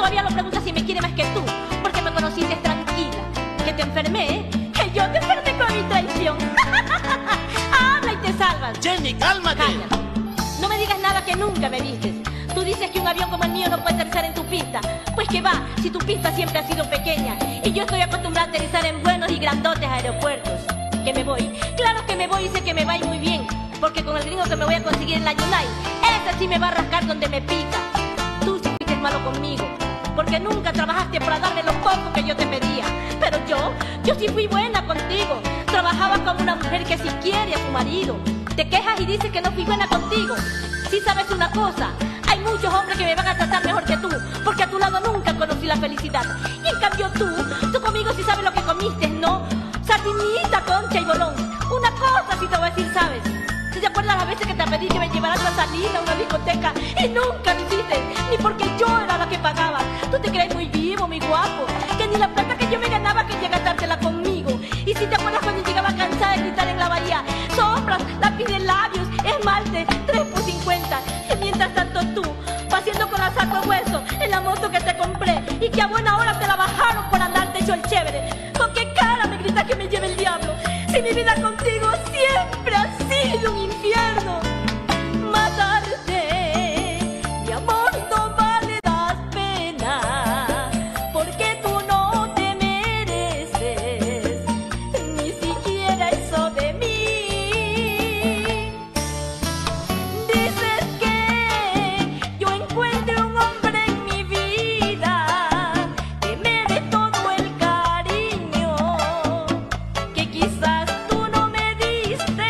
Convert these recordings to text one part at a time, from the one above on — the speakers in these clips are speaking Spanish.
todavía lo preguntas si me quiere más que tú, porque me conociste tranquila. Que te enfermé, que yo te enfermé con mi traición. Habla y te salvas. Jenny, cálmate. Cállate. No me digas nada que nunca me dices. Tú dices que un avión como el mío no puede aterrizar en tu pista. Pues que va, si tu pista siempre ha sido pequeña. Y yo estoy acostumbrada a aterrizar en buenos y grandotes aeropuertos. Que me voy, claro que me voy y sé que me va a ir muy bien. Porque con el gringo que me voy a conseguir en la United, ese sí me va a rascar donde me pica. Tú sí fuiste malo conmigo, porque nunca trabajaste para darme lo poco que yo te pedía. Pero yo sí fui buena contigo. Trabajaba como una mujer que sí quiere a su marido. Te quejas y dices que no fui buena contigo. Si sabes una cosa, hay muchos hombres que me van a tratar mejor que tú, porque a tu lado nunca conocí la felicidad. Y en cambio tú conmigo sí sabes lo que comiste, ¿no? Sardinita, concha y bolón. Una cosa sí te voy a decir, ¿sabes? Si te acuerdas las veces que te pedí que me llevaras a salir a una discoteca y nunca me hiciste, ni porque yo era la que pagaba. Tú te crees muy vivo, muy guapo, que ni la plata que yo me ganaba quería gastártela conmigo. Y si te acuerdas cuando llegaba cansada de gritar en la bahía, sombras, lápiz de labios, esmalte, 3 por 50. Y mientras tanto tú, paseando con la saco de hueso en la moto que te compré y que a buena hora te la bajaron por andarte hecho el chévere. ¿Con qué cara me gritas que me lleve el diablo? Si mi vida contigo siempre ha sido un infierno. Matarte, mi amor, no vale la pena, porque tú no te mereces ni siquiera eso de mí. Dices que yo encuentre un hombre en mi vida que me dé todo el cariño que quizás tú no me diste.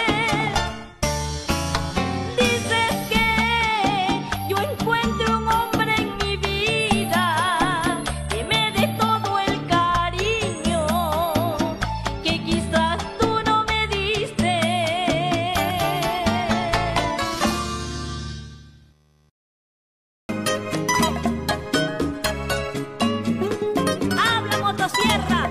Dices que yo encuentre un hombre en mi vida que me dé todo el cariño que quizás tú no me diste. Habla, motosierra.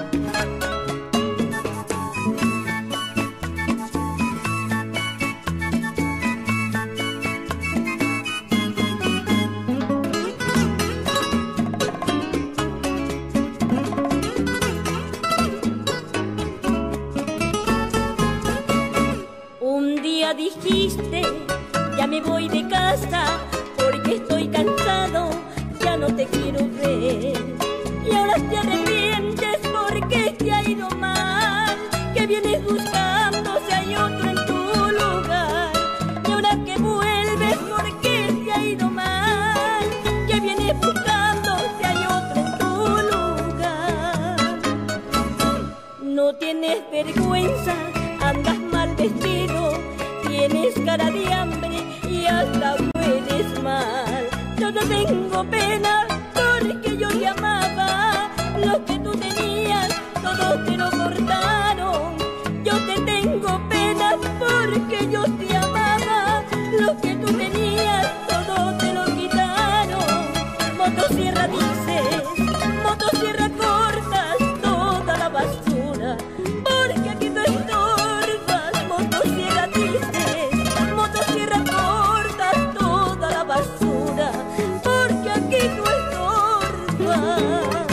Un día dijiste, ya me voy de casa porque estoy cansado, ya no te quiero ver. Y ahora te arrepientes porque te ha ido mal, que vienes buscando si hay otro en tu lugar. Y ahora que vuelves porque te ha ido mal, que vienes buscando si hay otro en tu lugar. No tienes vergüenza, andas mal vestido, tienes cara de hambre y hasta hueles mal. Yo no tengo pena porque yo te amaba, lo que tú tenías todo te lo cortaron. Yo te tengo pena porque yo te amaba, lo que tú tenías todo te lo quitaron. Motosierra dices, motosierra cortas toda la basura, porque aquí tú estorbas. Motosierra dices, motosierra cortas toda la basura, porque aquí tú estorbas.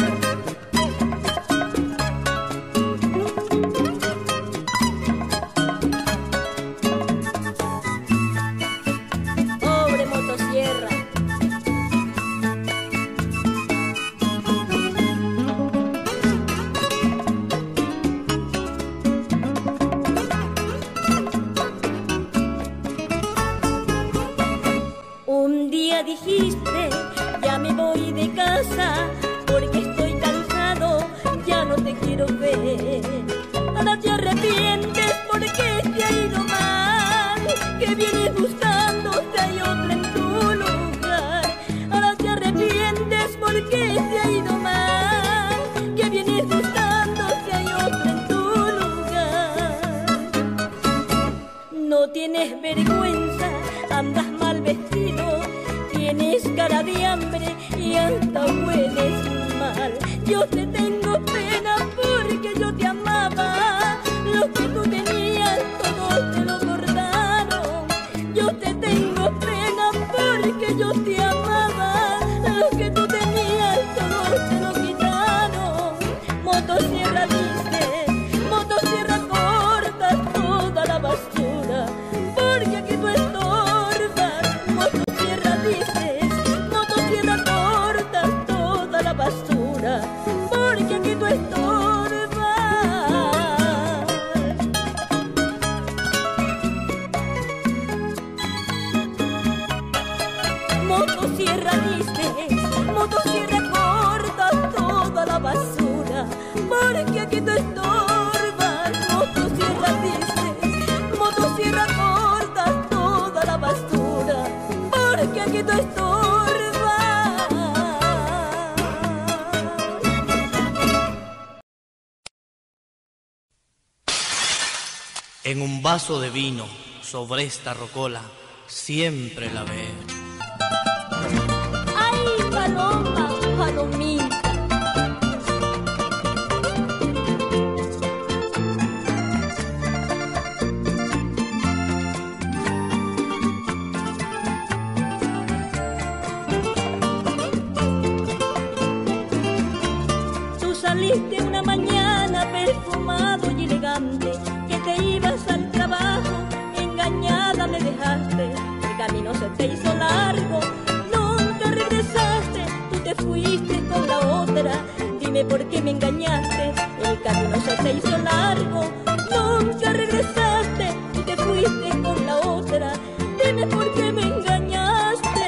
Pobre motosierra. Un día dijiste, ya me voy de casa porque estoy cansado, ya no te quiero ver. Ahora te arrepientes porque te ha ido mal, que vienes buscando si hay otro en tu lugar. Ahora te arrepientes porque te ha ido mal, que vienes buscando si hay otro en tu lugar. No tienes vergüenza, andas mal vestido, tienes cara de hambre y hasta hueles mal. Yo te tengo pena porque yo te amaba, lo que tú tenías todo te lo cortaron. Yo te tengo pena porque yo te amaba, lo que tú tenías dices, motosierra corta toda la basura, porque aquí tú estorbas. Motosierra dices, motosierra corta toda la basura, porque aquí tú estorbas. En un vaso de vino, sobre esta rocola, siempre la ve. ¡Ay, paloma, palomita! Tú saliste una mañana perfumado y elegante, te ibas al trabajo, engañada me dejaste, el camino se te hizo largo, nunca regresaste, tú te fuiste con la otra, dime por qué me engañaste, el camino se te hizo largo, nunca regresaste, tú te fuiste con la otra, dime por qué me engañaste.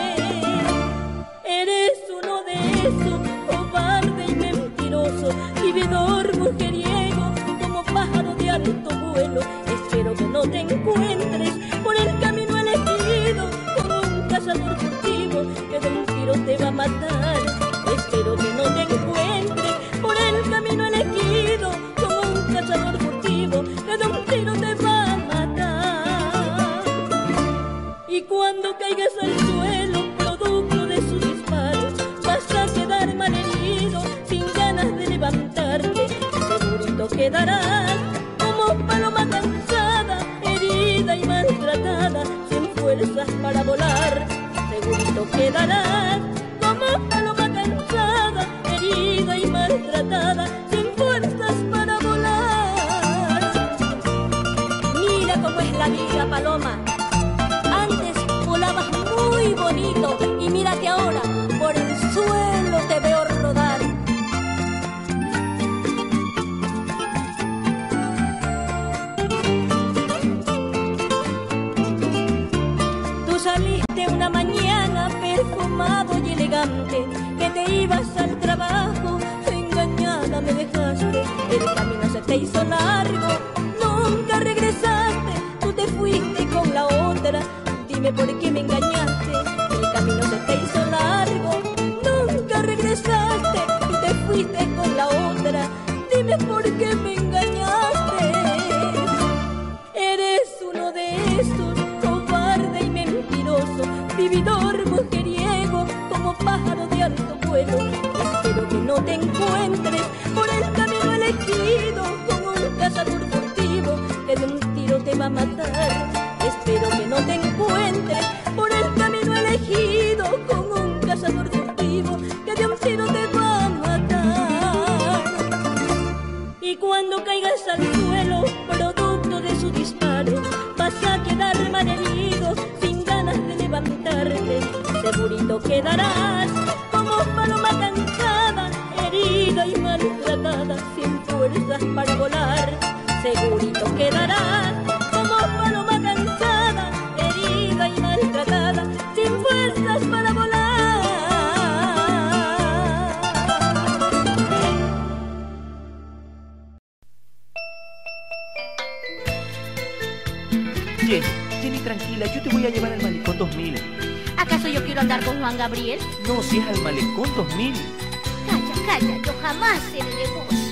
Eres uno de esos, cobarde y mentiroso, vividor mujeriego, como pájaro de alto vuelo. Espero que no te encuentres por el camino elegido con un cazador furtivo que de un tiro te va a matar. Espero que no te encuentres por el camino elegido con un cazador furtivo que de un tiro te va a matar. Y cuando caigas al suelo producto de su disparo, vas a quedar malherido sin ganas de levantarte, segurito quedarás como paloma cansada, herida y maltratada, sin fuerzas para volar. Segurito quedarás como paloma cansada, herida y maltratada, sin fuerzas para volar. Mira cómo es la vida, paloma. Antes volabas muy bonito y mírate ahora, por el suelo te veo rodar. Saliste una mañana perfumado y elegante, que te ibas al trabajo, engañada me dejaste, el camino se te hizo largo, nunca regresaste, tú te fuiste con la otra, dime por qué me engañaste, el camino se te hizo largo, nunca regresaste, tú te fuiste con la otra, dime por qué me engañaste. Eres uno de esos, cobarde y mentiroso, vividor mujeriego, como pájaro de alto vuelo. Espero que no te encuentres por el camino elegido con un cazador furtivo que de un tiro te va a matar. Espero que no te encuentres por el camino elegido con un cazador furtivo que de un tiro te va a matar. Y cuando caigas al suelo producto de su disparo, vas a quedar malherido sin ganas de levantarte, segurito quedarás como paloma cansada, herida y maltratada, sin fuerzas para volar. Segurito quedarás como paloma cansada, herida y maltratada, sin fuerzas para volar. Jenny, tranquila, yo te voy a llevar al Malecón 2000. ¿Acaso yo quiero andar con Juan Gabriel? No, si es al Malecón 2000. Calla, calla, yo jamás seré de vos.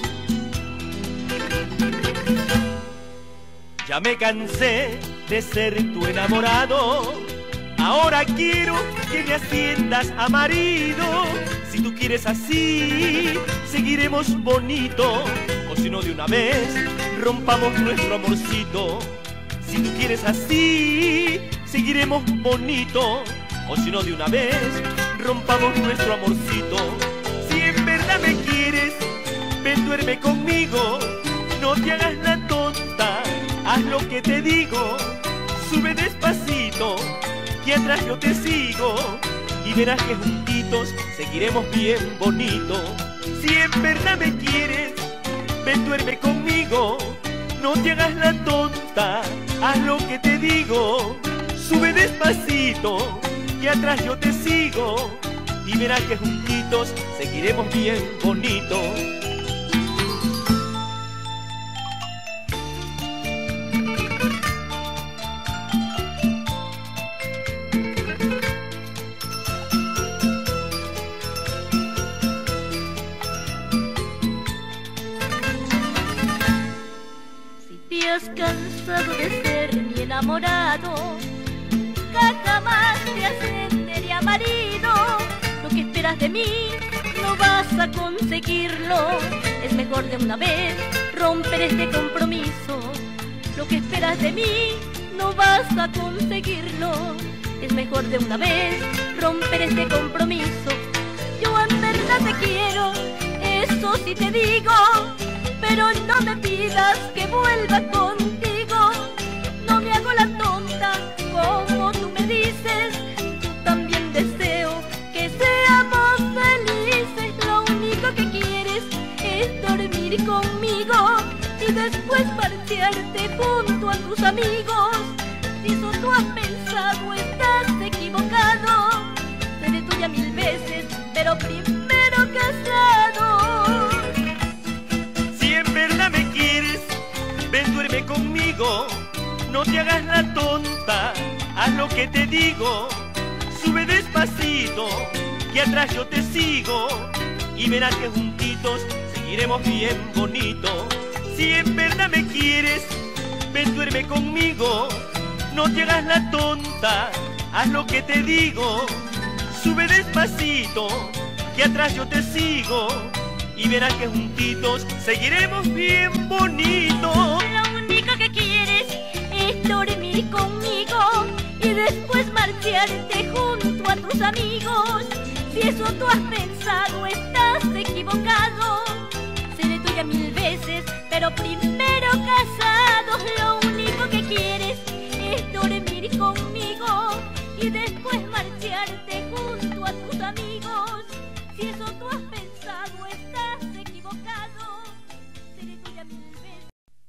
Ya me cansé de ser tu enamorado, ahora quiero que me asciendas a marido. Si tú quieres así, seguiremos bonito, o si no de una vez, rompamos nuestro amorcito. Si tú quieres así, seguiremos bonito, o si no de una vez, rompamos nuestro amorcito. Si en verdad me quieres, ven, duerme conmigo, no te hagas la tonta, haz lo que te digo. Sube despacito, que atrás yo te sigo, y verás que juntitos seguiremos bien bonito. Si en verdad me quieres, ven, duerme conmigo, no te hagas la tonta, haz lo que te digo. Sube despacito, que atrás yo te sigo, y verás que juntitos seguiremos bien bonito. Si has cansado de ser mi enamorado, jamás te ascendería marido. Lo que esperas de mí no vas a conseguirlo. Es mejor de una vez romper este compromiso. Lo que esperas de mí no vas a conseguirlo. Es mejor de una vez romper este compromiso. Yo en verdad te quiero, eso sí te digo, pero no me pidas que vuelva contigo. No me hago la tonta como tú me dices. Yo también deseo que seamos felices. Lo único que quieres es dormir conmigo y después marcharte junto a tus amigos. Si eso tú has pensado, estás equivocado. Seré tuya 1000 veces, pero primero casado. Si en verdad me quieres, ven, duerme conmigo. No te hagas la tonta, haz lo que te digo. Sube despacito, que atrás yo te sigo, y verás que juntitos seguiremos bien bonito. Si en verdad me quieres, ven, duerme conmigo. No te hagas la tonta, haz lo que te digo. Sube despacito, que atrás yo te sigo, y verás que juntitos seguiremos bien bonito. Lo único que quieres es dormir conmigo y después marcharte junto a tus amigos. Si eso tú has pensado, estás equivocado. Seré tuya 1000 veces, pero primero casados. Lo único que quieres es dormir conmigo y después marcharte junto a tus amigos. Si eso tú has pensado, estás equivocado. Seré tuya 1000 veces.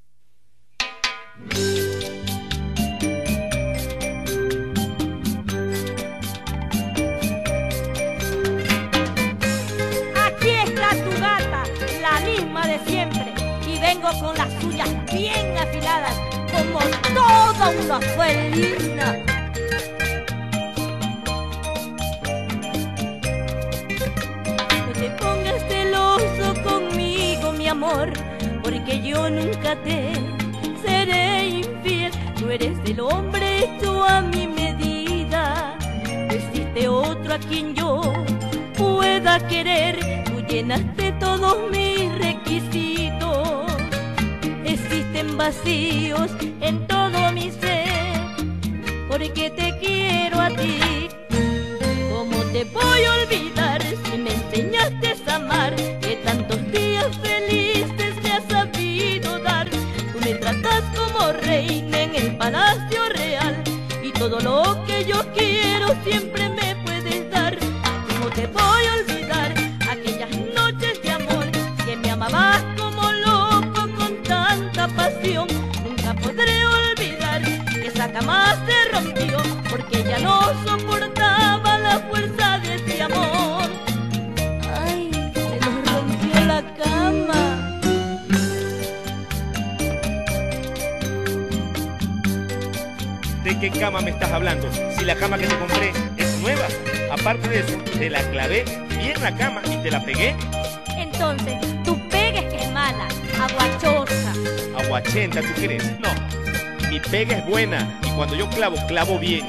Aquí está tu gata, la misma de siempre, y vengo con las suyas bien afiladas, como toda una felina. No te pongas celoso conmigo, mi amor, porque yo nunca te seré infiel. Tú eres el hombre hecho a mi medida. No existe otro a quien yo pueda querer. Tú llenaste todos mis requisitos. Existen vacíos en todo mi ser, porque te quiero a ti. ¿Cómo te voy a olvidar si me enseñaste a amar? Que tantos días felices me has sabido dar. Tú me tratas como reina en el palacio real, y todo lo que yo quiero siempre me puedes dar. ¿Cómo te voy a olvidar aquellas noches de amor que me amabas como loco con tanta pasión? Nunca podré olvidar que esa cama se rompió porque ya no soportaba la fuerza de ese amor. Ay, se nos rompió la cama. ¿De qué cama me estás hablando? Si la cama que te compré es nueva. Aparte de eso, te la clavé bien la cama y te la pegué. Entonces, tu pega es que es mala, aguachosa. ¿Aguachenta tú crees? No, mi pega es buena y cuando yo clavo, clavo bien.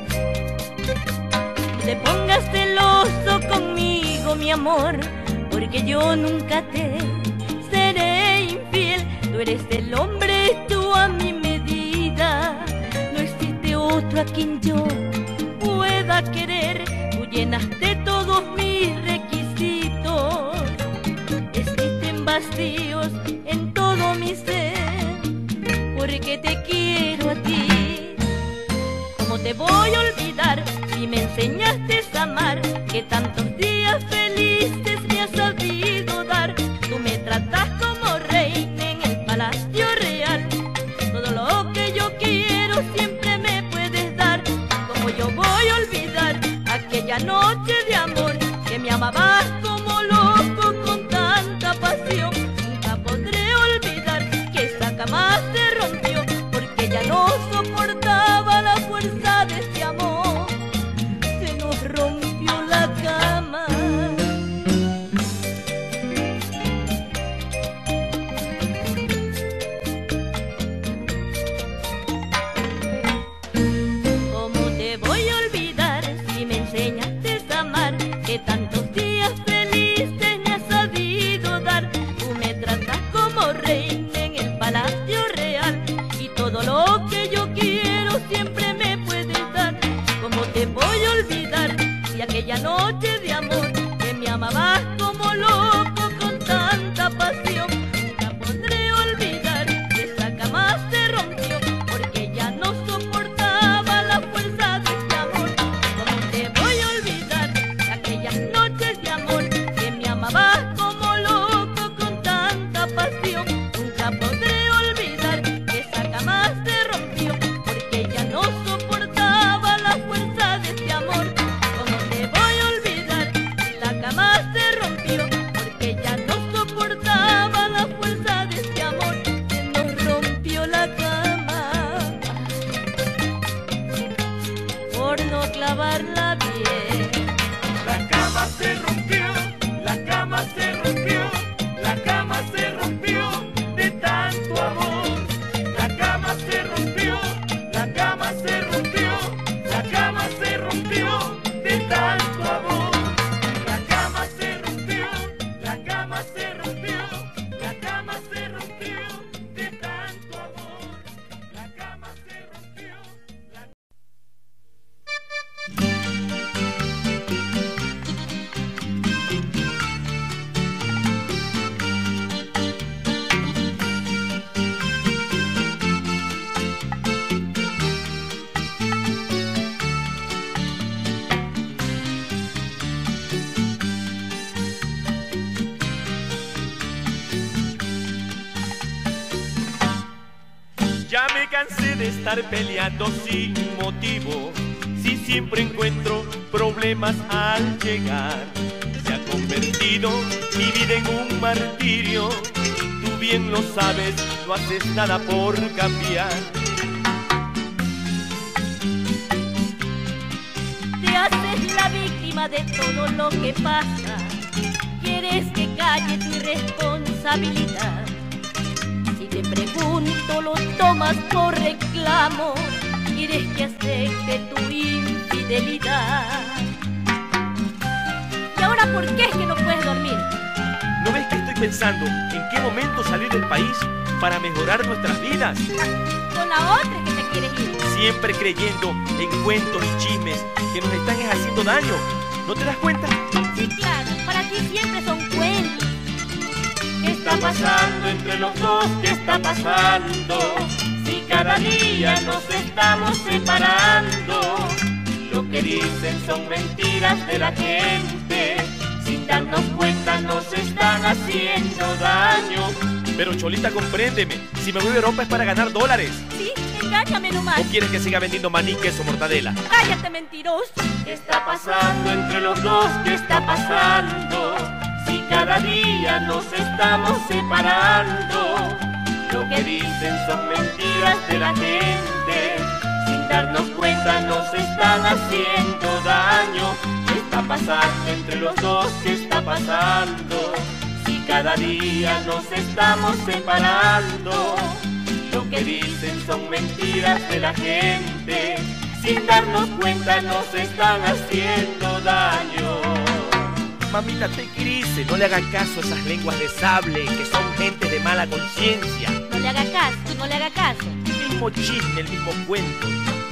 No te pongas celoso conmigo, mi amor, porque yo nunca te seré infiel. Tú eres el hombre hecho a mi medida. No existe otro a quien yo pueda querer. Tú llenaste todos mis requisitos. Existen vacíos en todo mi ser, porque te quiero a ti. ¿Cómo te voy a olvidar si me enseñaste a amar? Que tantos días felices me has sabido dar. Tú me tratas como reina en el palacio real. Todo lo que yo quiero siempre me puedes dar. ¿Cómo yo voy a olvidar aquella noche de amor amabas como loco con tanta pasión. Nunca podré olvidar que esa cama se rompió, porque ya no soportaba la fuerza de ese amor. Se nos rompió la cama. ¿Cómo te voy a olvidar si me enseñaste a amar? Que tantos días felices me has sabido dar. Tú me tratas como reina en el palacio real, y todo lo que yo quiero siempre me puedes dar. ¿Cómo te voy a olvidar si aquella noche de amor que me amabas como loco con tanta pasión? Nunca podré olvidar que esa cama se rompió, porque ya no soportaba la fuerza de este amor. ¿Cómo te voy a olvidar de aquellas noches de amor que me amabas como loco con tanta pasión? Nunca podré olvidar que esa cama se rompió, porque ya no soportaba la fuerza de este amor. ¿Cómo te voy a olvidar si la cama se rompió? Porque ya no soportaba la fuerza de este amor. Se nos rompió la cama por no clavarla bien. La cama se rompió, la cama se rompió, la cama se rompió de tanto amor. La cama se rompió, la cama se rompió, la cama se rompió de tanto amor. La cama se rompió, la cama se rompió, la cama se rompió de tanto amor. La cama se rompió. Ya me cansé de estar peleando sin motivo, si siempre encuentro problemas al llegar. Se ha convertido mi vida en un martirio, tú bien lo sabes, no haces nada por cambiar. Te haces la víctima de todo lo que pasa, quieres que calle tu irresponsabilidad. Si te pregunto lo tomas por reclamo, quieres que acepte tu infidelidad. ¿Y ahora por qué es que no puedes dormir? ¿No ves que estoy pensando en qué momento salir del país para mejorar nuestras vidas? Con la otra es que te quieres ir. Siempre creyendo en cuentos y chismes que nos están haciendo daño. ¿No te das cuenta? Sí, claro, para ti siempre son cuentos. ¿Qué está pasando entre los dos? ¿Qué está pasando? Si cada día nos estamos separando. Lo que dicen son mentiras de la gente. Sin darnos cuenta nos están haciendo daño. Pero Cholita, compréndeme. Si me voy a Europa es para ganar dólares. Sí, engáñame nomás. ¿O quieres que siga vendiendo maní, queso, mortadela? Cállate, mentiroso. ¿Qué está pasando entre los dos? ¿Qué está pasando? Si cada día nos estamos separando. Lo que dicen son mentiras de la gente. Sin darnos cuenta nos están haciendo daño. ¿Qué está pasando entre los dos? ¿Qué está pasando? Si cada día nos estamos separando. Lo que dicen son mentiras de la gente. Sin darnos cuenta nos están haciendo daño. Mamita, te quiere, no le hagan caso a esas lenguas de sable que son gente de mala conciencia. No le haga caso, no le haga caso. El mismo chisme, el mismo cuento.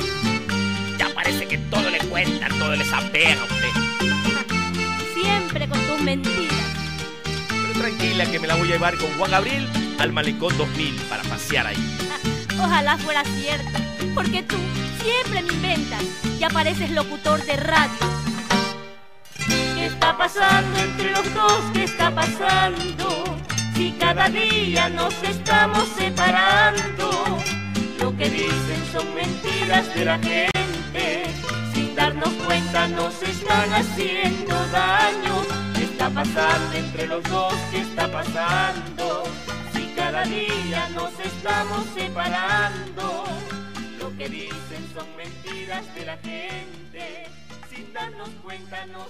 Ya parece que todo le cuentan, todo les apega a usted. Siempre con tus mentiras. Pero tranquila que me la voy a llevar con Juan Gabriel al Malecón 2000 para pasear ahí. Ojalá fuera cierto, porque tú siempre me inventas y apareces locutor de radio. ¿Qué está pasando entre los dos? ¿Qué está pasando? Si cada día nos estamos separando. Lo que dicen son mentiras de la gente. Sin darnos cuenta nos están haciendo daño. pasando entre los dos? ¿Qué está pasando? Si cada día nos estamos separando. Lo que dicen son mentiras de la gente. Sin darnos cuenta nos...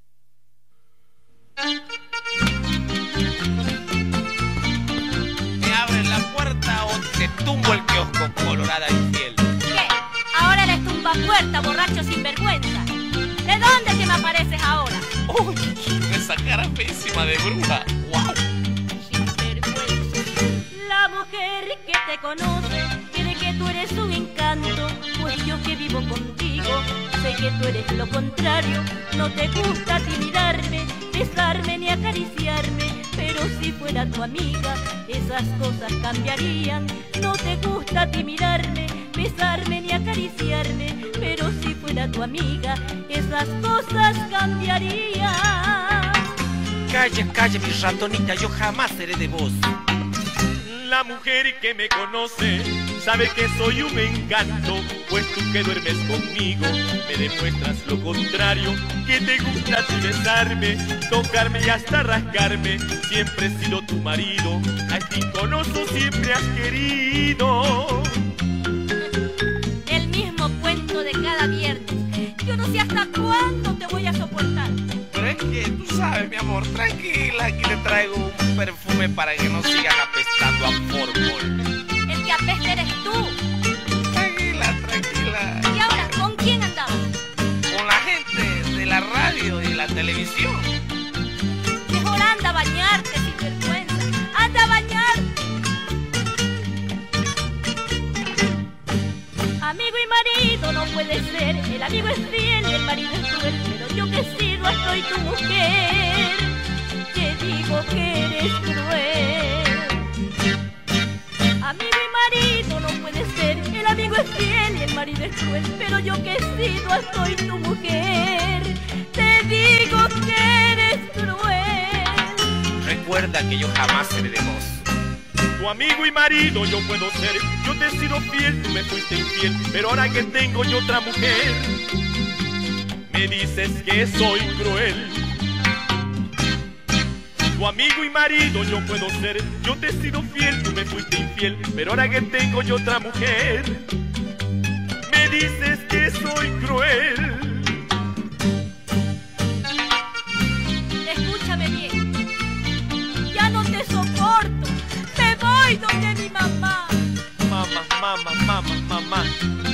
¿Me abres la puerta o te tumbo el kiosco, colorada infiel? ¿Qué? Ahora eres tumbapuerta, borracho sinvergüenza. ¿De dónde te me apareces ahora? ¡Uy! Esa cara feísima de bruja. ¡Wow! Sinvergüenza. La mujer que te conoce cree que tú eres un encanto, pues yo que vivo contigo sé que tú eres lo contrario. No te gusta a ti mirarme, besarme ni acariciarme, pero si fuera tu amiga esas cosas cambiarían. No te gusta a ti mirarme, besarme ni acariciarme, pero si fuera tu amiga esas cosas cambiarían. Calla, calla, mi ratonita, yo jamás seré de vos. La mujer que me conoce sabe que soy un encanto, pues tú que duermes conmigo me demuestras lo contrario. Que te gusta a ti besarme, tocarme y hasta rascarme. Siempre he sido tu marido, a este inconoso siempre has querido. El mismo cuento de cada viernes. Yo no sé hasta cuándo te voy a soportar. Pero es que tú sabes, mi amor, tranquila, aquí te traigo un perfume para que no sigas apestando a fórmol. El que apesta eres tú. Tranquila, tranquila. ¿Y ahora con quién andabas? Con la gente de la radio y de la televisión. Mejor anda a bañarte, sin vergüenza. ¡Anda a bañarte! Amigo y marido no puede ser. El amigo es fiel y el marido es cruel. Pero yo que he sido estoy tu mujer, te digo que eres cruel. Amigo y marido no puede ser. El amigo es fiel y el marido es cruel. Pero yo que he sido estoy tu mujer, te digo que eres cruel. Recuerda que yo jamás seré de vos. Tu amigo y marido yo puedo ser. Yo te he sido fiel, tú me fuiste infiel. Pero ahora que tengo yo otra mujer, me dices que soy cruel. Tu amigo y marido yo puedo ser. Yo te he sido fiel, tú me fuiste infiel. Pero ahora que tengo yo otra mujer, me dices que soy cruel. Escúchame bien, ya no te soporto. Me voy donde mi mamá. Mamá, mamá, mamá, mamá.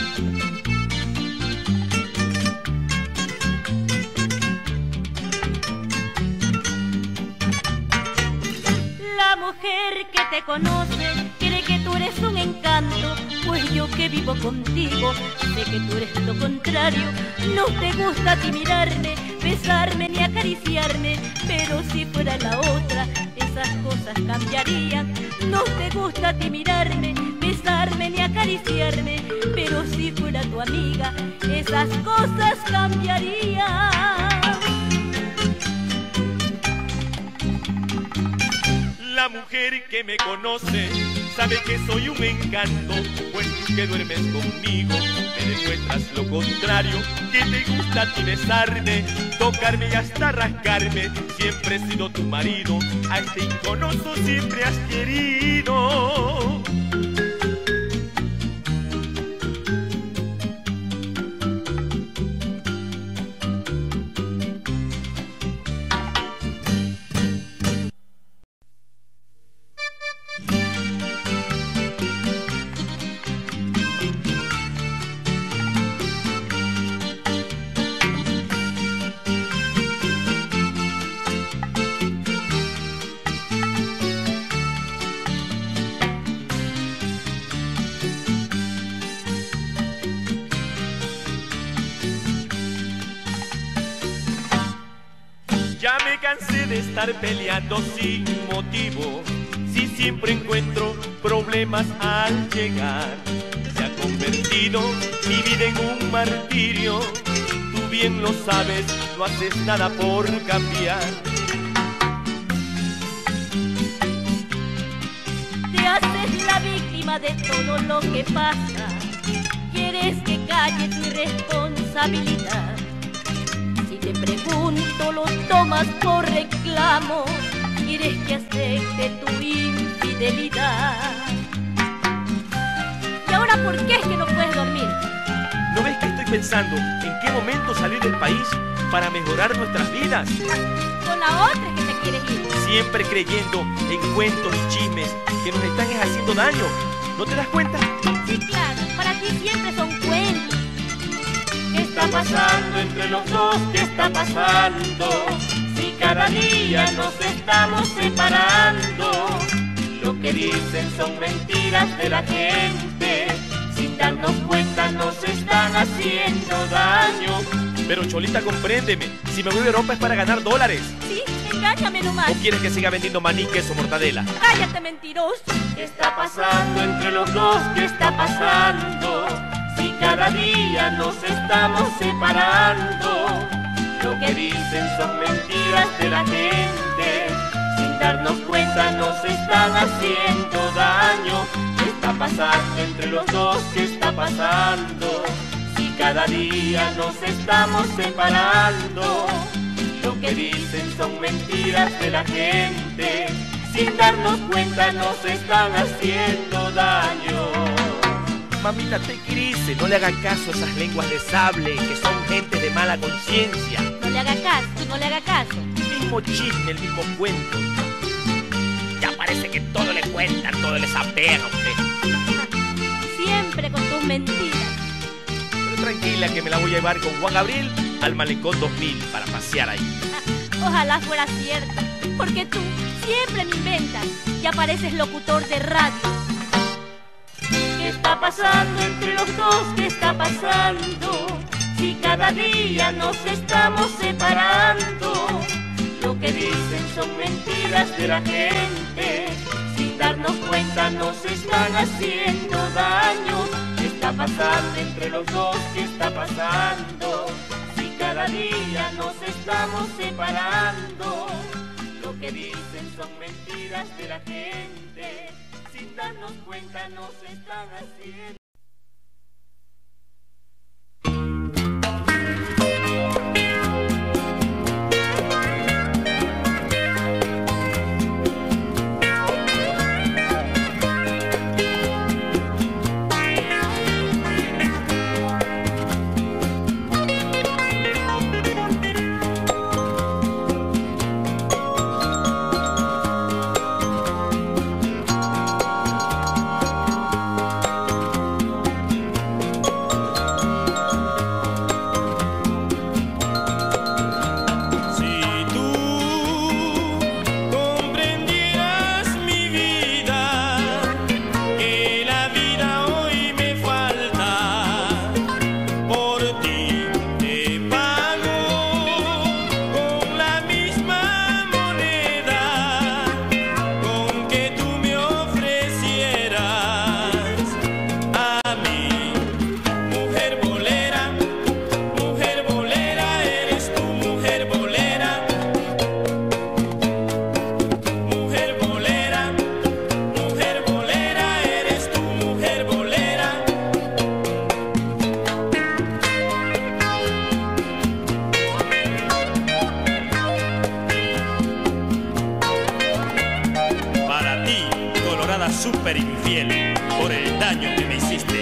La mujer que te conoce cree que tú eres un encanto, pues yo que vivo contigo sé que tú eres lo contrario. No te gusta a ti mirarme, besarme ni acariciarme, pero si fuera la otra esas cosas cambiarían. No te gusta a ti mirarme, besarme ni acariciarme, pero si fuera tu amiga esas cosas cambiarían. La mujer que me conoce sabe que soy un encanto, pues tú que duermes conmigo me demuestras lo contrario. Que te gusta a ti besarme, tocarme y hasta rascarme. Siempre he sido tu marido, a este inconoso siempre has querido. Ya me cansé de estar peleando sin motivo, si siempre encuentro problemas al llegar. Se ha convertido mi vida en un martirio, tú bien lo sabes, no haces nada por cambiar. Te haces la víctima de todo lo que pasa, quieres que calle tu irresponsabilidad. Si Te pregunto, ¿lo tomas por reclamo? ¿Quieres que acepte tu infidelidad? ¿Y ahora por qué es que no puedes dormir? ¿No ves que estoy pensando en qué momento salir del país para mejorar nuestras vidas? Con la otra es que te quieres ir. Siempre creyendo en cuentos y chismes que nos están haciendo daño. ¿No te das cuenta? Sí, claro, para ti siempre son cuentos. ¿Qué está pasando entre los dos? ¿Qué está pasando? Si cada día nos estamos separando. Lo que dicen son mentiras de la gente. Sin darnos cuenta nos están haciendo daño. Pero Cholita, compréndeme. Si me voy a Europa es para ganar dólares. Sí, engáñame nomás. ¿O quieres que siga vendiendo maní, queso, mortadela? Cállate, mentiroso. ¿Qué está pasando entre los dos? ¿Qué está pasando? Si cada día nos estamos separando. Lo que dicen son mentiras de la gente. Sin darnos cuenta nos están haciendo daño. ¿Qué está pasando entre los dos? ¿Qué está pasando? Si cada día nos estamos separando. Lo que dicen son mentiras de la gente. Sin darnos cuenta nos están haciendo daño. Mamita, te quirice, no le hagan caso a esas lenguas de sable que son gente de mala conciencia. No le haga caso, tú no le hagas caso. El mismo chisme, el mismo cuento. Ya parece que todo le cuentan, todo le sapean a usted. Siempre con tus mentiras. Pero tranquila que me la voy a llevar con Juan Gabriel al Malecón 2000 para pasear ahí. Ojalá fuera cierto, porque tú siempre me inventas y apareces locutor de radio. ¿Qué está pasando entre los dos? ¿Qué está pasando? Si cada día nos estamos separando. Lo que dicen son mentiras de la gente. Sin darnos cuenta nos están haciendo daño. ¿Qué está pasando entre los dos? ¿Qué está pasando? Si cada día nos estamos separando. Lo que dicen son mentiras de la gente. Sin darnos cuenta nos están haciendo. Súper infiel por el daño que me hiciste.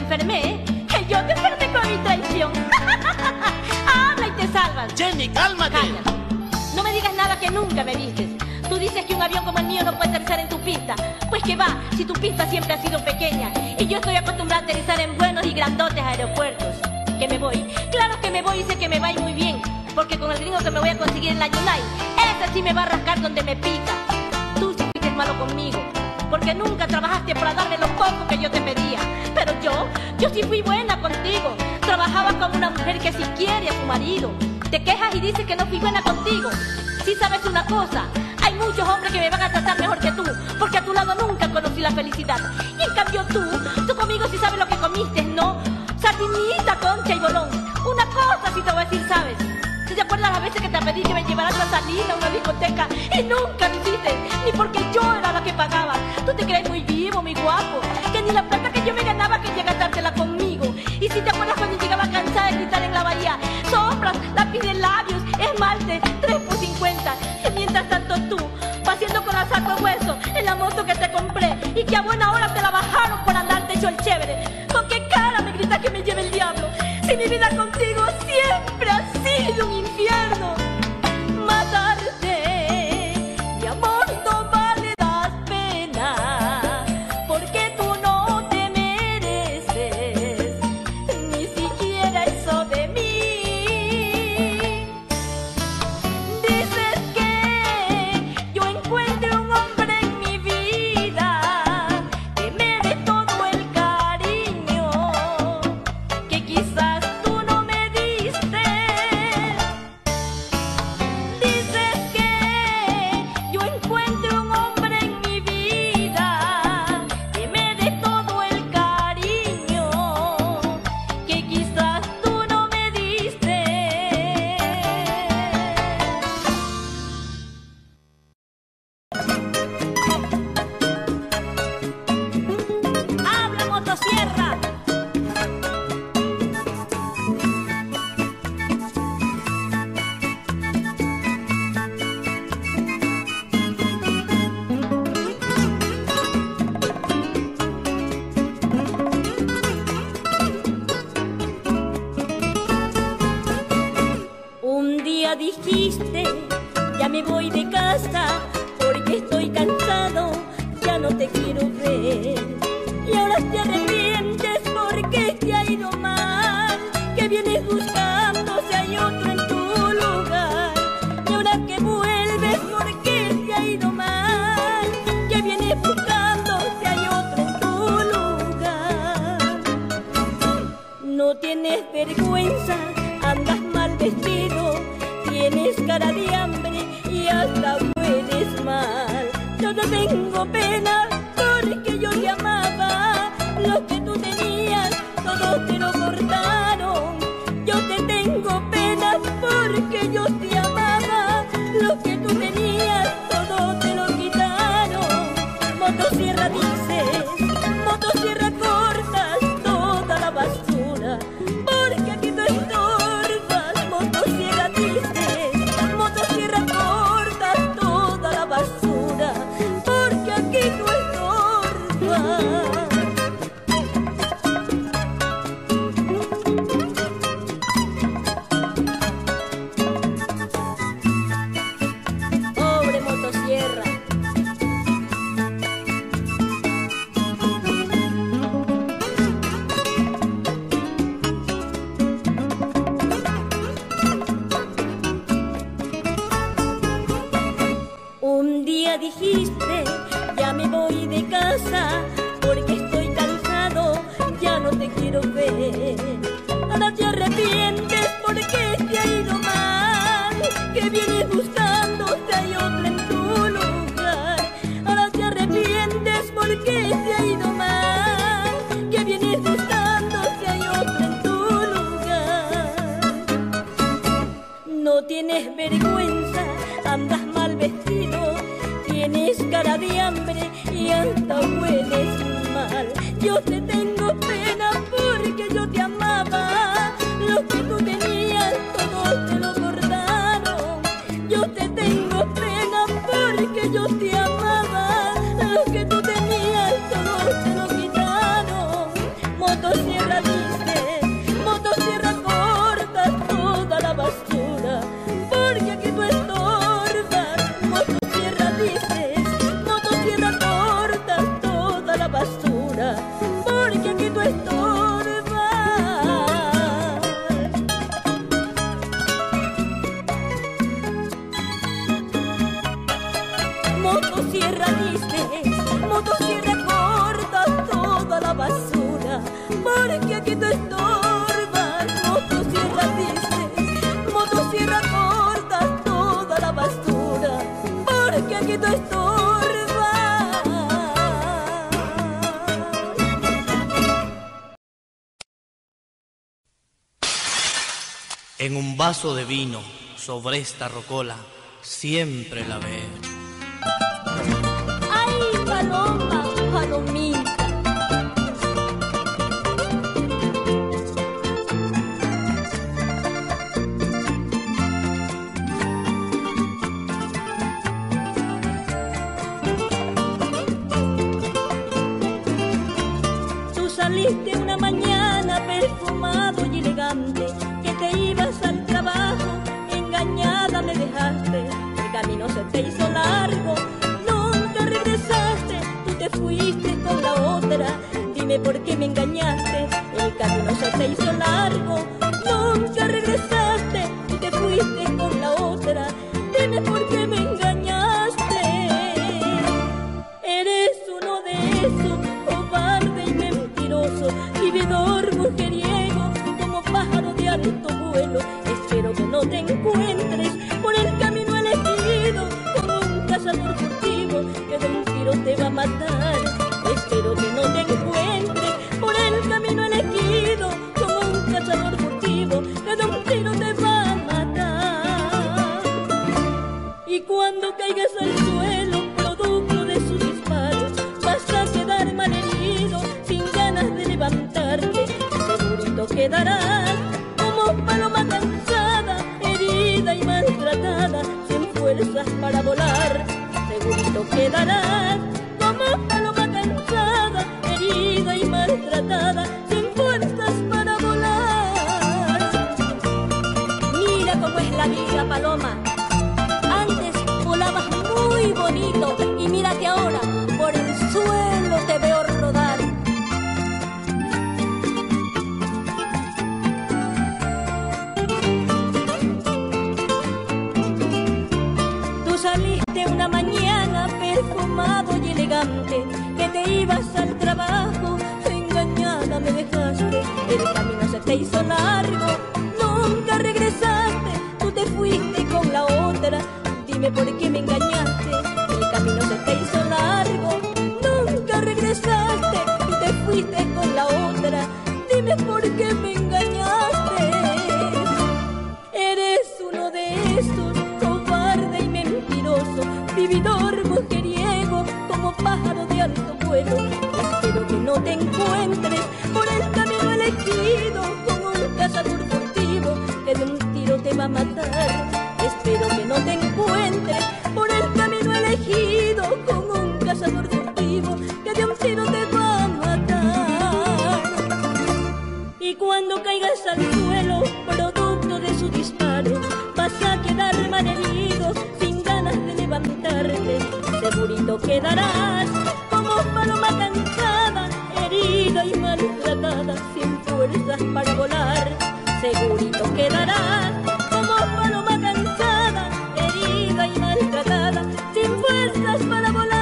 enfermé, yo te enfermé con mi traición. Habla y te salvas. Jenny, cálmate. Cállate. No me digas nada que nunca me dices. Tú dices que un avión como el mío no puede aterrizar en tu pista. Pues que va, si tu pista siempre ha sido pequeña. Y yo estoy acostumbrada a aterrizar en buenos y grandotes aeropuertos. Que me voy. Claro que me voy y sé que me va a ir muy bien. Porque con el gringo que me voy a conseguir en la Yunai, ese sí me va a rascar donde me pica. Tú sí fuiste malo conmigo, porque nunca trabajaste para darme lo poco que yo te pedía. Pero yo sí fui buena contigo. Trabajaba como una mujer que sí quiere a su marido. Te quejas y dices que no fui buena contigo. Si sabes una cosa, hay muchos hombres que me van a tratar mejor que tú, porque a tu lado nunca conocí la felicidad. Y en cambio tú conmigo sí sabes lo que comiste, ¿no? Sardinita, concha y bolón. Una cosa sí te voy a decir, ¿sabes? ¿Si te acuerdas las veces que te pedí que me llevaras a salir a una discoteca y nunca lo hiciste? Ni porque yo era la que pagaba. Tú te crees muy vivo, muy guapo, que ni la plata que yo me ganaba quería gastártela conmigo. Y si te acuerdas cuando llegaba cansada de gritar en la bahía, sombras, lápiz de labios, esmalte, 3 por 50. Y mientras tanto tú, paseando con el saco de hueso en la moto que te compré y que a buena hora te la bajaron por andarte hecho el chévere. ¿Con qué cara me gritas que me lleve el diablo? Si mi vida contigo siempre ha sido un infierno. Matarte, mi amor, no vale las penas, porque tú no te mereces ni siquiera eso de mí. Dices que yo encuentre un hombre en mi vida que me dé todo el cariño que quizás tú no me diste. Dices que yo encuentre un hombre en mi vida que me dé todo el cariño que quizás tú no me diste. Habla, motosierra. Un día dijiste, ya me voy de casa porque estoy cansado, ya no te quiero ver. Y ahora te arrepientes porque te ha ido mal, que vienes buscando si hay otro en tu lugar. Y ahora que vuelves porque te ha ido mal, que vienes buscando si hay otro en tu lugar. No tienes vergüenza, andas mal vestido, tienes cara de hambre y hasta hueles mal. Yo no tengo pena porque yo te amaba, lo que tú tenías todo te lo cortaron. Yo te tengo pena porque yo te amaba, lo que tú tenías todo te lo quitaron. Motosierra dices, motosierra cortas toda la basura, porque aquí tú estorbas. Motosierra dices, motosierra cortas toda la basura, porque aquí tú estorbas. Pobre motosierra. Un día dijiste, ya me voy de casa porque estoy cansado, ya no te quiero ver. Ahora te arrepientes porque te ha ido mal, que vienes buscando si hay otro en tu lugar. Ahora te arrepientes porque te ha ido mal, que vienes buscando si hay otro en tu lugar. No tienes vergüenza, andas mal vestido, tienes cara de hambre y hasta hueles mal. Yo te tengo pena porque yo te amaba, lo que tú tenías todo te lo cortaron. Yo te tengo pena porque yo te amaba, lo que tú tenías todo te lo quitaron. Motosierra dice, motosierra corta toda la basura, porque aquí tú estorbas. Motosierra dices, motosierra corta toda la basura, porque aquí tú estorbas. Motosierra dices, motosierra corta toda la basura, porque aquí tú estorbas. Motosierra dices, motosierra corta toda la basura, porque aquí tú estorbas. En un vaso de vino sobre esta rocola siempre la ve. Ay, paloma, palomita. Tú saliste una mañana perfumado y elegante, que te ibas al trabajo, engañada me dejaste. El camino se te hizo largo, nunca regresaste, tú te fuiste con la otra. Dime por qué me engañaste, el camino se te hizo largo, nunca regresaste, tú te fuiste con la otra. Dime por qué me engañaste. Eres uno de esos, cobarde y mentiroso, vividor mujeriego, como pájaro de alto vuelo. Espero que no te encuentres por el camino elegido con un cazador furtivo que de un tiro te va a matar. Espero que no te encuentres por el camino elegido con un cazador furtivo que de un tiro te va a matar. Y cuando caigas al suelo producto de sus disparos, vas a quedar malherido sin ganas de levantarte. Segurito quedarás como paloma cansada, herida y maltratada, sin fuerzas para volar. Segurito quedarás como paloma cansada, herida y maltratada, sin fuerzas para volar. Mira cómo es la vida, paloma. Antes volabas muy bonito y mírate ahora, por el suelo te veo rodar. Saliste una mañana perfumado y elegante, que te ibas al trabajo, engañada me dejaste. El camino se te hizo largo, nunca regresaste, tú te fuiste con la otra. Dime por qué me engañaste, el camino se te hizo largo, nunca regresaste, tú te fuiste con la otra. Dime por qué me engañaste. Eres uno de esos, cobarde y mentiroso, vividor mujeriego, como pájaro de alto vuelo. Espero que no te encuentres por el camino elegido con un cazador furtivo que de un tiro te va a matar. Espero que no te encuentres por el camino elegido con un cazador furtivo que de un tiro te va a matar. Y cuando caigas al suelo producto de su disparo, vas a quedar malherido sin ganas de levantarte. Segurito quedarás como paloma cansada, herida y maltratada, sin fuerzas para volar. Segurito quedarás como paloma cansada, herida y maltratada, sin fuerzas para volar.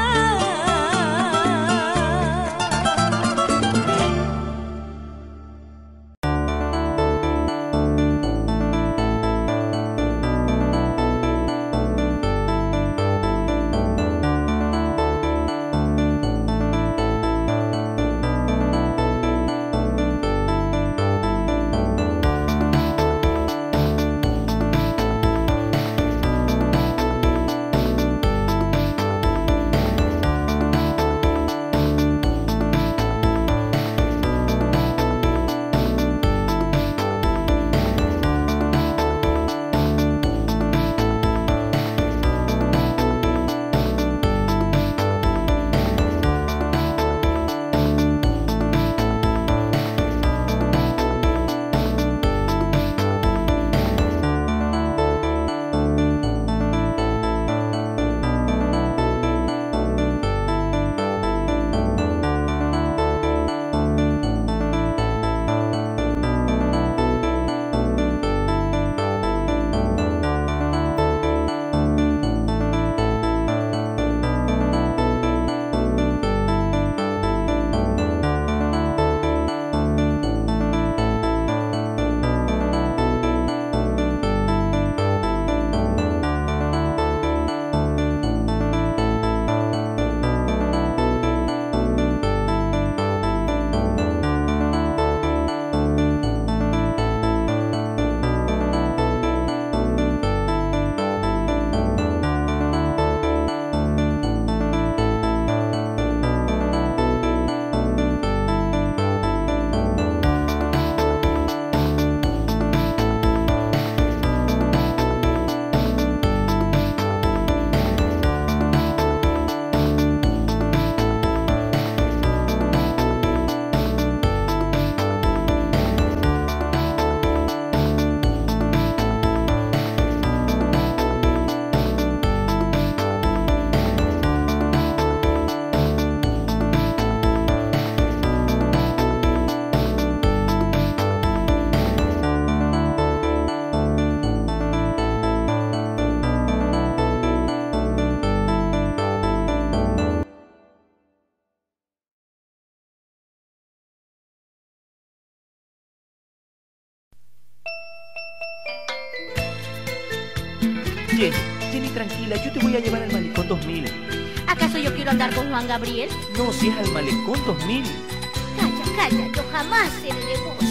Jenny, tranquila, yo te voy a llevar al Malecón 2000. ¿Acaso yo quiero andar con Juan Gabriel? No, si es al Malecón 2000. Calla, yo jamás seré de vos.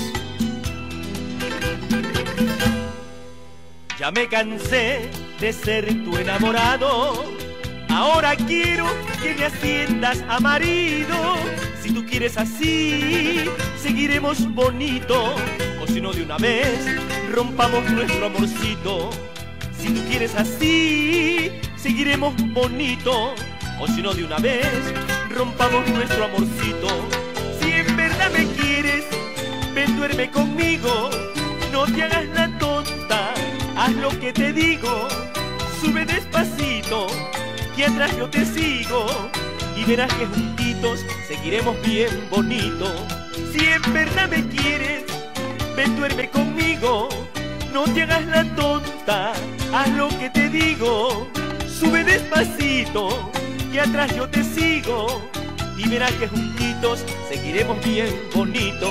Ya me cansé de ser tu enamorado. Ahora quiero que me asciendas a marido. Si tú quieres así, seguiremos bonito. O si no, de una vez rompamos nuestro amorcito. Si tú quieres así, seguiremos bonito. O si no, de una vez rompamos nuestro amorcito. Si en verdad me quieres, ven, duerme conmigo. No te hagas la tonta, haz lo que te digo. Sube despacito, que atrás yo te sigo. Y verás que juntitos seguiremos bien bonito. Si en verdad me quieres, ven, duerme conmigo. No te hagas la tonta, haz lo que te digo. Sube despacito, que atrás yo te sigo. Y verás que juntitos seguiremos bien bonito.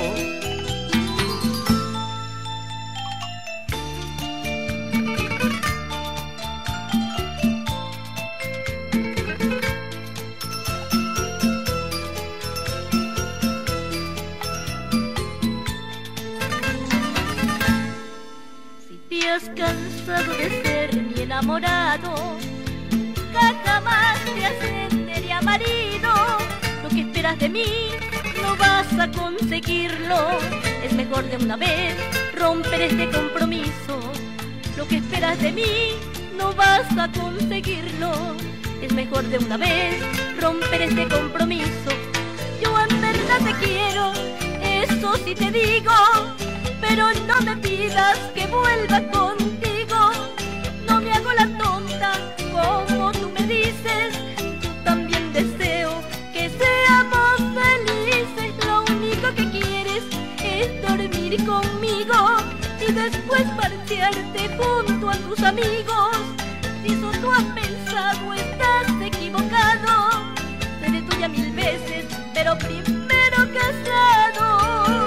Has cansado de ser mi enamorado, jamás te ascendería marido. Lo que esperas de mí no vas a conseguirlo. Es mejor de una vez romper este compromiso. Lo que esperas de mí no vas a conseguirlo. Es mejor de una vez romper este compromiso. Yo en verdad te quiero, eso sí te digo. Pero no me pidas que vuelva contigo. No me hago la tonta como tú me dices. Yo también deseo que seamos felices. Lo único que quieres es dormir conmigo y después marcharte junto a tus amigos. Si eso tú has pensado, estás equivocado. Seré tuya 1000 veces, pero primero casado.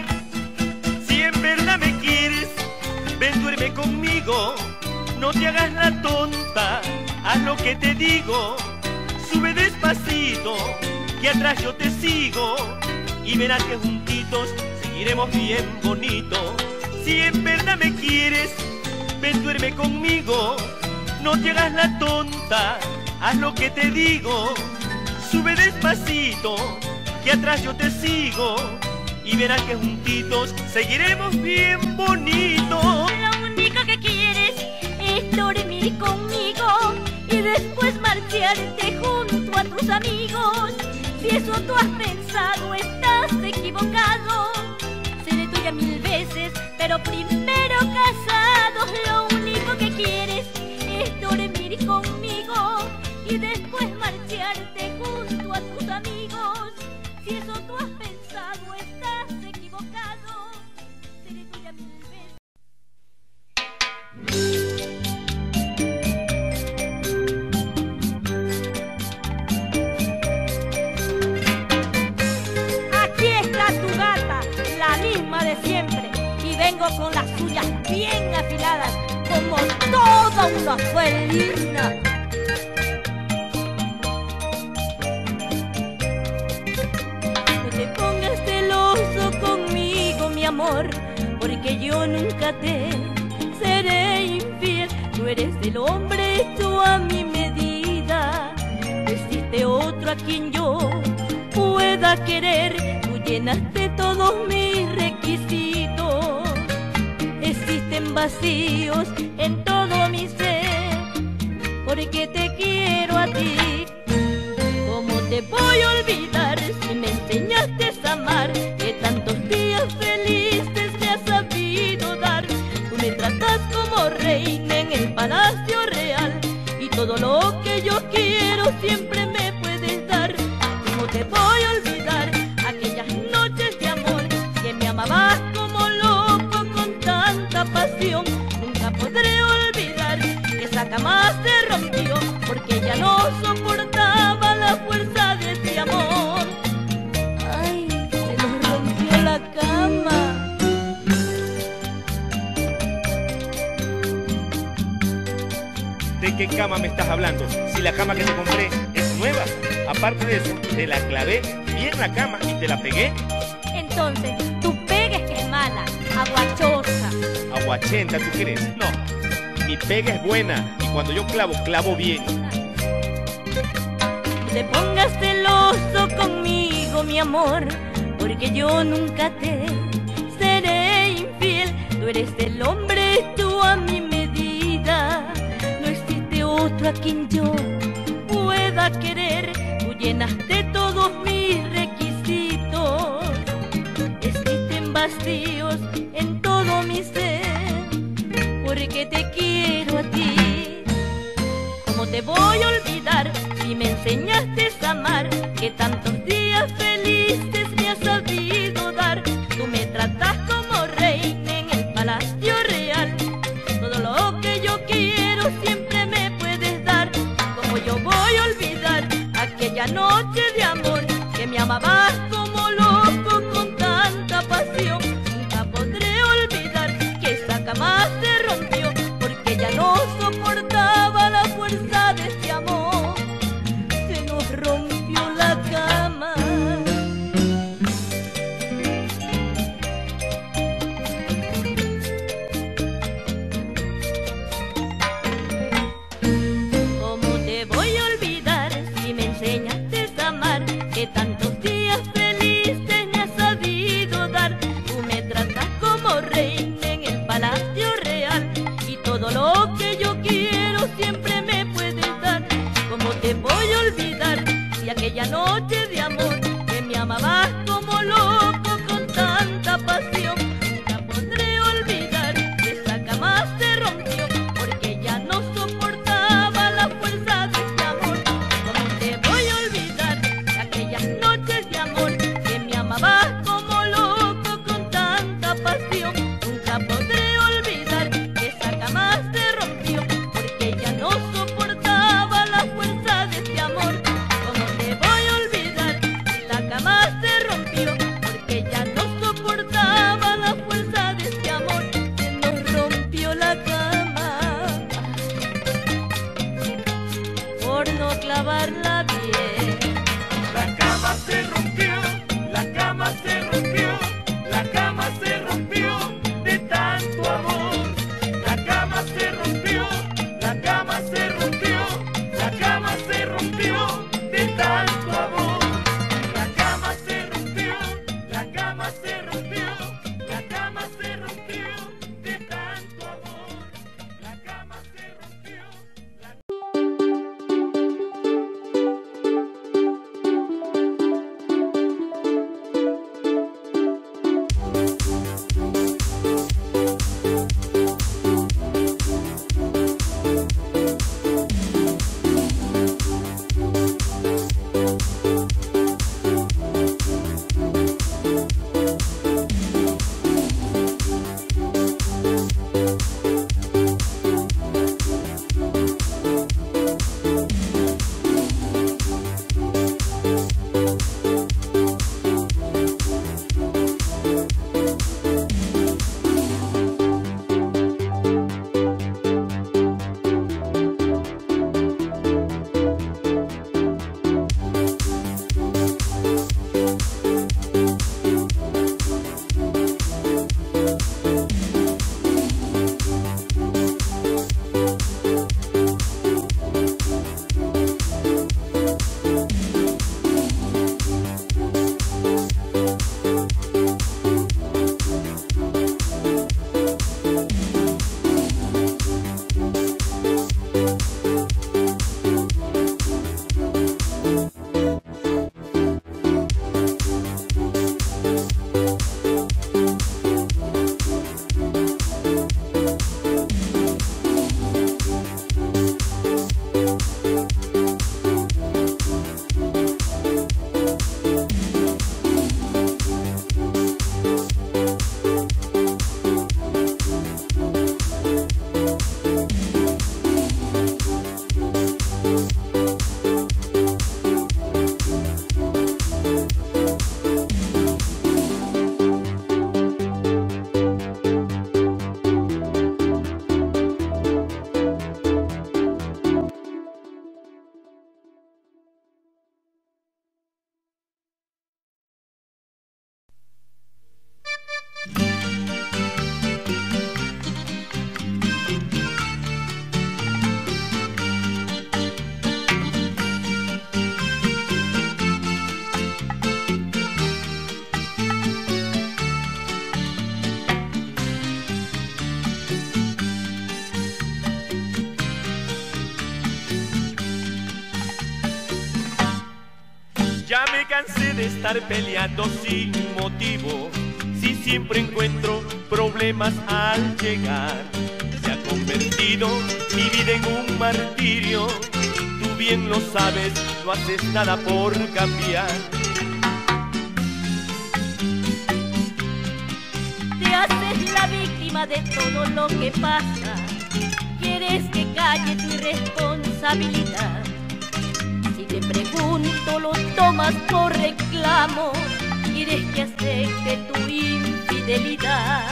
Me quieres, ven, duerme conmigo. No te hagas la tonta, haz lo que te digo. Sube despacito, que atrás yo te sigo. Y verás que juntitos seguiremos bien bonito. Si en verdad me quieres, ven, duerme conmigo. No te hagas la tonta, haz lo que te digo. Sube despacito, que atrás yo te sigo. Y verás que juntitos seguiremos bien bonito. Lo único que quieres es dormir conmigo y después marcharte junto a tus amigos. Si eso tú has pensado, estás equivocado. Seré tuya 1000 veces, pero primero casados. Lo único que quieres es dormir conmigo y después marcharte junto a tus amigos. Si eso tú has pensado, estás equivocado. Seré tuya 1000 veces. Aquí está tu gata, la misma de siempre. Y vengo con las suyas bien afiladas, como toda una felina. Conmigo, mi amor, porque yo nunca te seré infiel. Tú eres el hombre hecho a mi medida. No existe otro a quien yo pueda querer. Tú llenaste todos mis requisitos. Existen vacíos en todo mi ser, porque te quiero a ti. ¿Cómo te voy a olvidar si me enseñaste a amar? Que tantos días felices me has sabido dar. Tú me tratas como reina en el palacio real, y todo lo que yo quiero siempre me puedes dar. ¿Cómo te voy a olvidar aquellas noches de amor que me amabas como loco con tanta pasión? Nunca podré olvidar que esa cama se rompió porque ya no soportaba la fuerza de ese amor. Ay, se nos rompió la cama. qué cama me estás hablando? Si la cama que te compré es nueva. Aparte de eso, te la clavé bien la cama y te la pegué. Entonces, tu pega es que es mala, aguachosa. Aguachenta, ¿tú crees? No, mi pega es buena y cuando yo clavo, clavo bien. No te pongas celoso conmigo, mi amor, porque yo nunca te seré infiel. Tú eres el hombre, tú a mi medida. No existe otro a quien yo pueda querer. Tú llenaste todos mis requisitos. Existen vacíos en todo mi ser, porque te quiero a ti. ¿Cómo te voy a olvidar si me enseñaste a amar? Que tantos días felices me has sabido dar. Tú me tratas como reina en el palacio real. Todo lo que yo quiero siempre me puedes dar. ¿Cómo yo voy a olvidar aquella noche de amor que me amabas como loco con tanta pasión? Nunca podré olvidar que esa cama se rompió porque ya no soportaba la fuerza de ese amor. Se nos rompió la cama, de estar peleando sin motivo, si siempre encuentro problemas al llegar. Se ha convertido mi vida en un martirio, tú bien lo sabes, no haces nada por cambiar. Te haces la víctima de todo lo que pasa, quieres que calle tu irresponsabilidad. Si te pregunto lo tomas por reclamo, quieres que acepte tu infidelidad.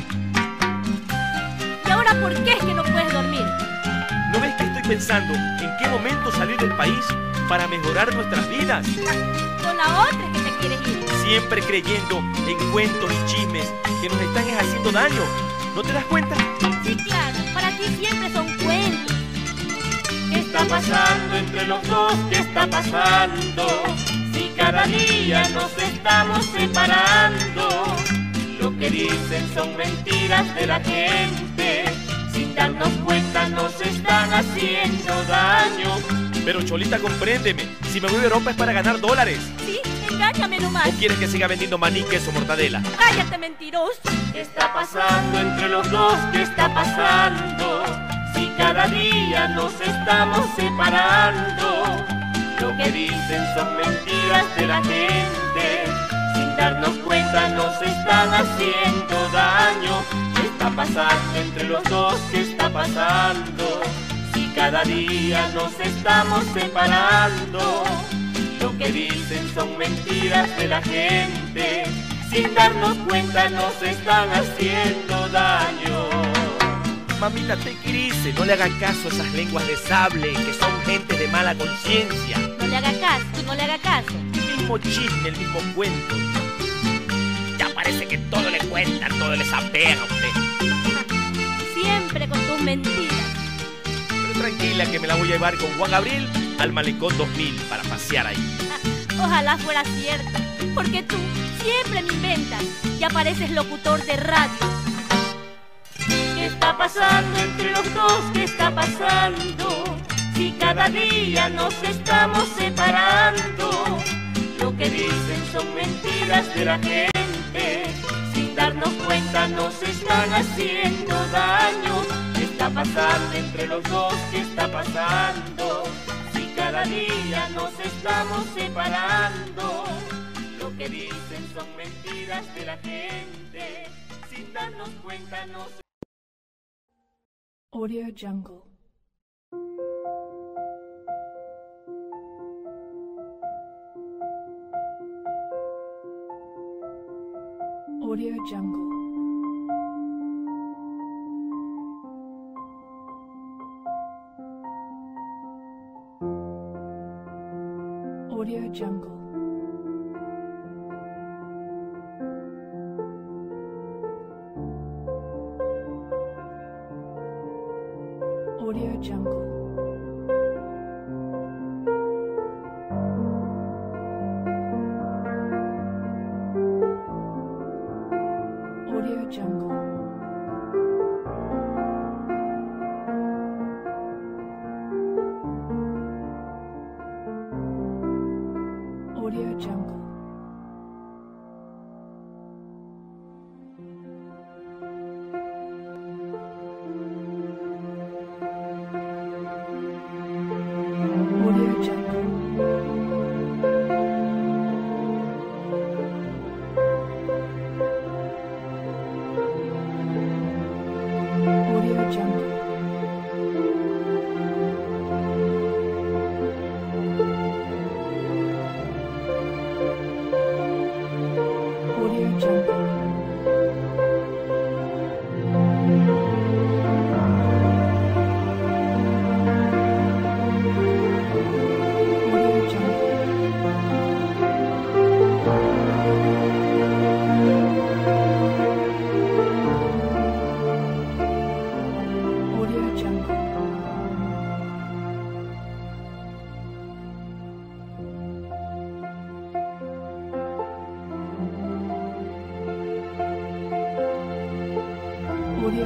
¿Y ahora por qué es que no puedes dormir? ¿No ves que estoy pensando en qué momento salir del país para mejorar nuestras vidas? Con la otra es que te quieres ir. Siempre creyendo en cuentos y chismes que nos están haciendo daño. ¿No te das cuenta? Sí, claro, para ti siempre son cuentos. ¿Qué está pasando entre los dos? ¿Qué está pasando? Si cada día nos estamos separando. Lo que dicen son mentiras de la gente. Sin darnos cuenta nos están haciendo daño. Pero Cholita, compréndeme. Si me voy a Europa es para ganar dólares. Sí, engáñame nomás. ¿O quieres que siga vendiendo maní, queso, mortadela? Cállate, mentiroso. ¿Qué está pasando entre los dos? ¿Qué está pasando? Si cada día nos estamos separando. Lo que dicen son mentiras de la gente. Sin darnos cuenta nos están haciendo daño. ¿Qué está pasando entre los dos? ¿Qué está pasando? Si cada día nos estamos separando. Lo que dicen son mentiras de la gente. Sin darnos cuenta nos están haciendo daño. Mamita, te crice, no le hagan caso a esas lenguas de sable que son gente de mala conciencia. No le haga caso, no le haga caso. El mismo chisme, el mismo cuento. Ya parece que todo le cuentan, todo le sapea a usted. Siempre con tus mentiras. Pero tranquila que me la voy a llevar con Juan Gabriel al Malecón 2000 para pasear ahí. Ojalá fuera cierto, porque tú siempre me inventas y apareces locutor de radio. ¿Qué está pasando entre los dos? ¿Qué está pasando? Si cada día nos estamos separando. Lo que dicen son mentiras de la gente. Sin darnos cuenta nos están haciendo daño. ¿Qué está pasando entre los dos? ¿Qué está pasando? Si cada día nos estamos separando. Lo que dicen son mentiras de la gente. Sin darnos cuenta nos... Audio Jungle. Audio Jungle. Audio Jungle. Audio Jungle. Audio Jungle. Audio Jungle. Audio Jungle. Audio Jungle. Audio Jungle. Audio Jungle. Audio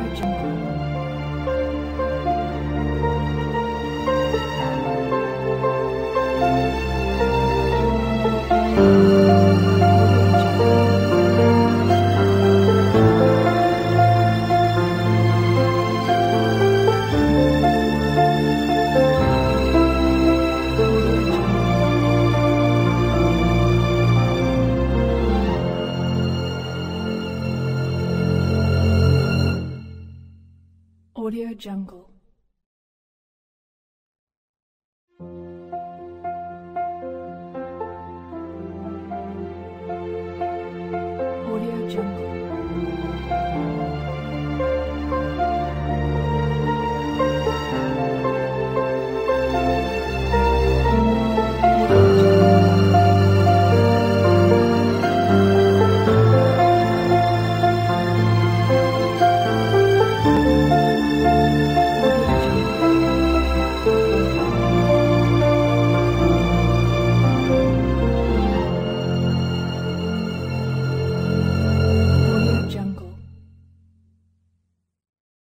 Jungle. Audio Jungle.